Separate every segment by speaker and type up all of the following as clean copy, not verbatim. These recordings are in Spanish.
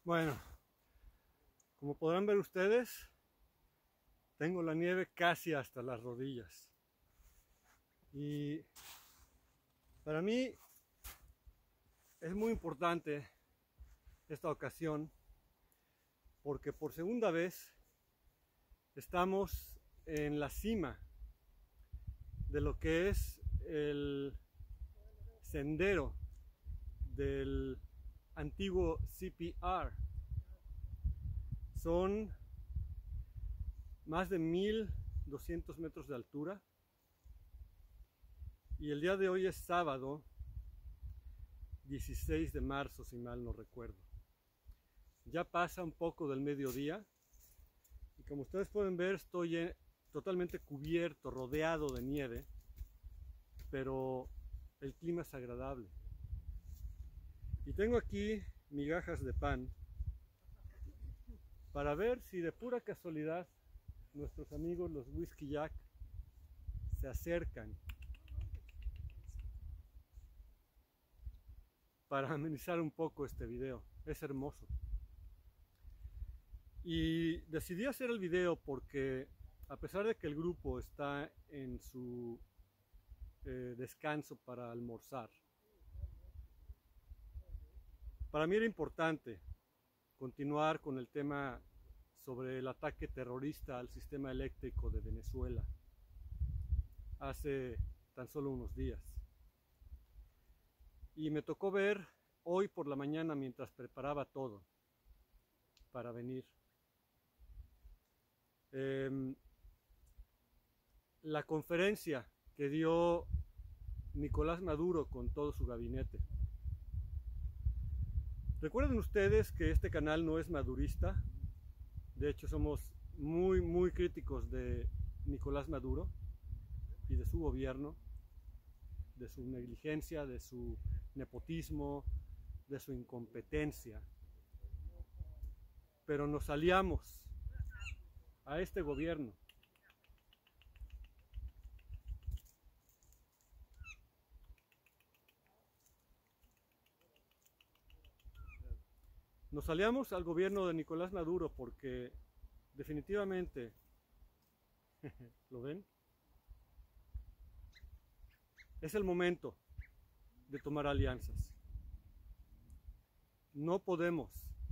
Speaker 1: Bueno, como podrán ver ustedes, tengo la nieve casi hasta las rodillas. Y para mí es muy importante esta ocasión porque por segunda vez estamos en la cima de lo que es el sendero del antiguo CPR. Son más de 1200 metros de altura y el día de hoy es sábado 16 de marzo, si mal no recuerdo. Ya pasa un poco del mediodía y como ustedes pueden ver estoy totalmente cubierto, rodeado de nieve, pero el clima es agradable. Y tengo aquí migajas de pan para ver si de pura casualidad nuestros amigos los Whisky Jack se acercan para amenizar un poco este video. Es hermoso. Y decidí hacer el video porque a pesar de que el grupo está en su descanso para almorzar, para mí era importante continuar con el tema sobre el ataque terrorista al sistema eléctrico de Venezuela hace tan solo unos días. Y me tocó ver hoy por la mañana mientras preparaba todo para venir. La conferencia que dio Nicolás Maduro con todo su gabinete. Recuerden ustedes que este canal no es madurista. De hecho somos muy críticos de Nicolás Maduro y de su gobierno, de su negligencia, de su nepotismo, de su incompetencia. Pero nos aliamos a este gobierno Nos aliamos al gobierno de Nicolás Maduro porque definitivamente, ¿lo ven? Es el momento de tomar alianzas. No podemos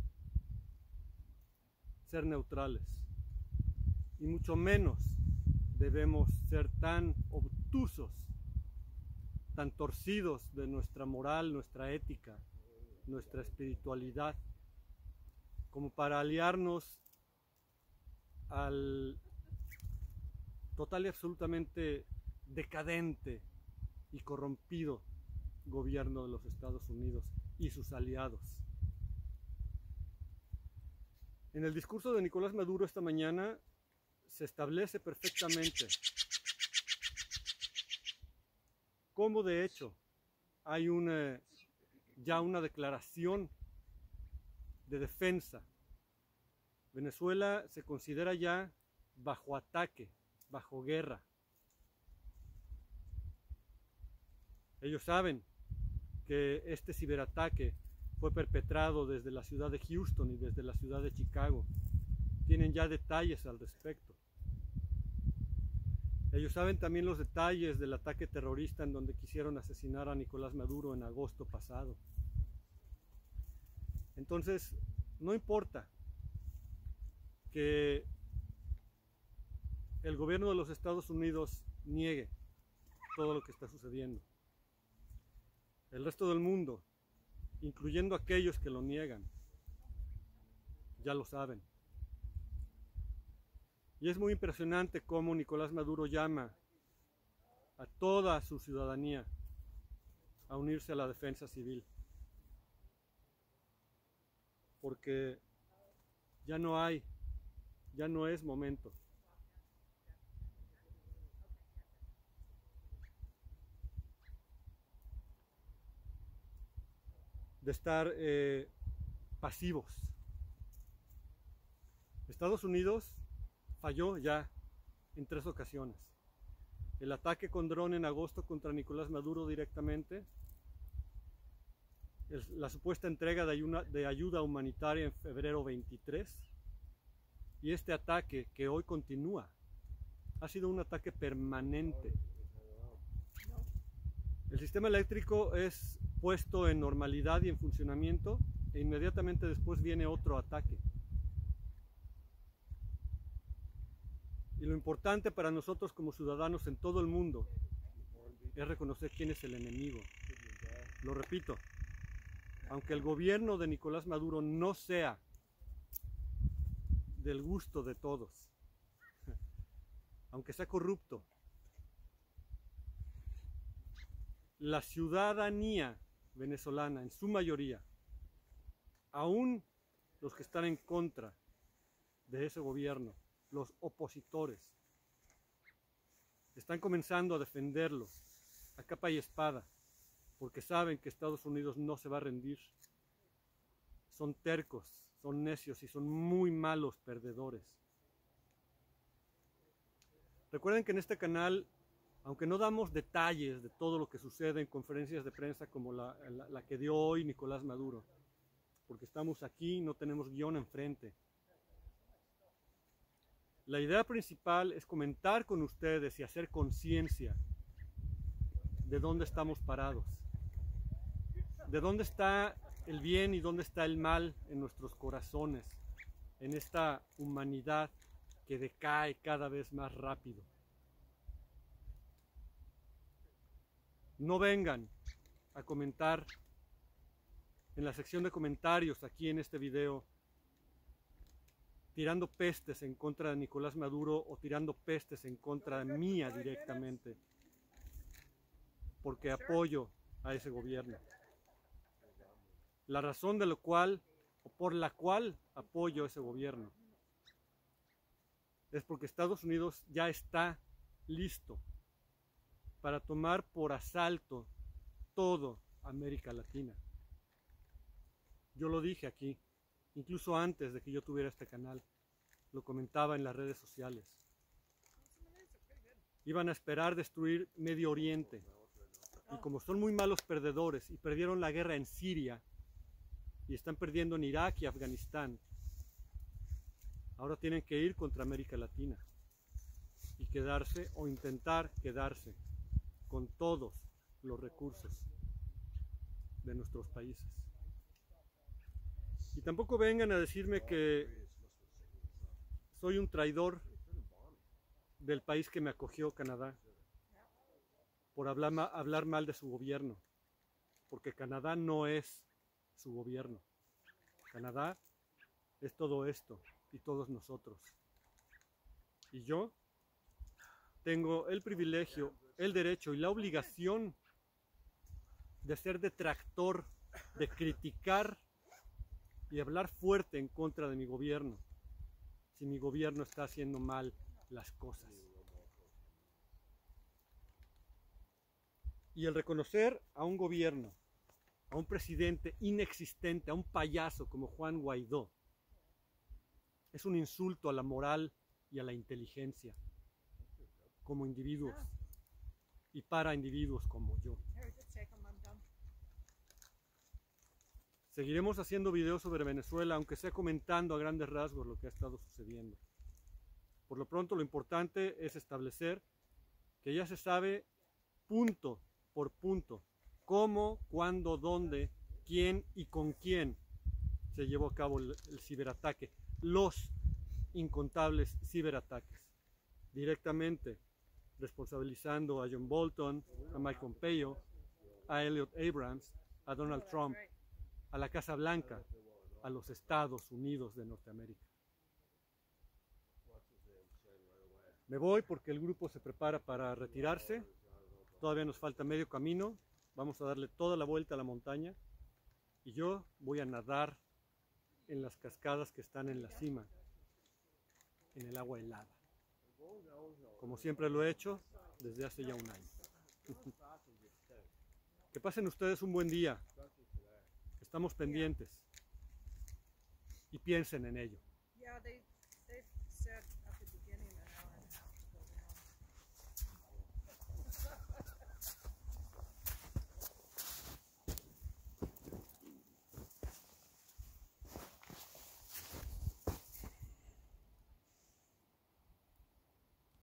Speaker 1: ser neutrales y mucho menos debemos ser tan obtusos, tan torcidos de nuestra moral, nuestra ética, nuestra espiritualidad, como para aliarnos al total y absolutamente decadente y corrompido gobierno de los Estados Unidos y sus aliados. En el discurso de Nicolás Maduro esta mañana se establece perfectamente cómo de hecho hay ya una declaración de defensa. Venezuela se considera ya bajo ataque, bajo guerra. Ellos saben que este ciberataque fue perpetrado desde la ciudad de Houston y desde la ciudad de Chicago. Tienen ya detalles al respecto. Ellos saben también los detalles del ataque terrorista en donde quisieron asesinar a Nicolás Maduro en agosto pasado. Entonces, no importa que el gobierno de los Estados Unidos niegue todo lo que está sucediendo. El resto del mundo, incluyendo aquellos que lo niegan, ya lo saben. Y es muy impresionante cómo Nicolás Maduro llama a toda su ciudadanía a unirse a la defensa civil. Porque ya no es momento de estar pasivos. Estados Unidos falló ya en 3 ocasiones. El ataque con dron en agosto contra Nicolás Maduro directamente, la supuesta entrega de ayuda humanitaria en febrero 23, y este ataque que hoy continúa ha sido un ataque permanente. El sistema eléctrico es puesto en normalidad y en funcionamiento e inmediatamente después viene otro ataque. Y lo importante para nosotros como ciudadanos en todo el mundo es reconocer quién es el enemigo. Lo repito, aunque el gobierno de Nicolás Maduro no sea del gusto de todos, aunque sea corrupto, la ciudadanía venezolana, en su mayoría, aún los que están en contra de ese gobierno, los opositores, están comenzando a defenderlo a capa y espada, porque saben que Estados Unidos no se va a rendir. Son tercos, son necios y son muy malos perdedores. Recuerden que en este canal, aunque no damos detalles de todo lo que sucede en conferencias de prensa como la que dio hoy Nicolás Maduro, porque estamos aquí y no tenemos guión enfrente, la idea principal es comentar con ustedes y hacer conciencia de dónde estamos parados, de dónde está el bien y dónde está el mal en nuestros corazones, en esta humanidad que decae cada vez más rápido. No vengan a comentar en la sección de comentarios aquí en este video tirando pestes en contra de Nicolás Maduro o tirando pestes en contra mía directamente, porque apoyo a ese gobierno. La razón de lo cual, o por la cual apoyo a ese gobierno, es porque Estados Unidos ya está listo para tomar por asalto todo América Latina. Yo lo dije aquí, incluso antes de que yo tuviera este canal, lo comentaba en las redes sociales. Iban a esperar destruir Medio Oriente, y como son muy malos perdedores y perdieron la guerra en Siria y están perdiendo en Irak y Afganistán, ahora tienen que ir contra América Latina y quedarse o intentar quedarse con todos los recursos de nuestros países. Y tampoco vengan a decirme que soy un traidor del país que me acogió, Canadá, por hablar mal de su gobierno, porque Canadá no es su gobierno. Canadá es todo esto y todos nosotros. Y yo tengo el privilegio, el derecho y la obligación de ser detractor, de criticar y hablar fuerte en contra de mi gobierno, si mi gobierno está haciendo mal las cosas. Y el reconocer a un gobierno, a un presidente inexistente, a un payaso como Juan Guaidó, es un insulto a la moral y a la inteligencia como individuos y para individuos como yo. Seguiremos haciendo videos sobre Venezuela, aunque sea comentando a grandes rasgos lo que ha estado sucediendo. Por lo pronto, lo importante es establecer que ya se sabe punto por punto cómo, cuándo, dónde, quién y con quién se llevó a cabo el ciberataque, los incontables ciberataques, directamente responsabilizando a John Bolton, a Mike Pompeo, a Elliot Abrams, a Donald Trump, a la Casa Blanca, a los Estados Unidos de Norteamérica. Me voy porque el grupo se prepara para retirarse. Todavía nos falta medio camino. Vamos a darle toda la vuelta a la montaña. Y yo voy a nadar en las cascadas que están en la cima, en el agua helada. Como siempre lo he hecho desde hace ya un año. Que pasen ustedes un buen día. Estamos pendientes y piensen en ello.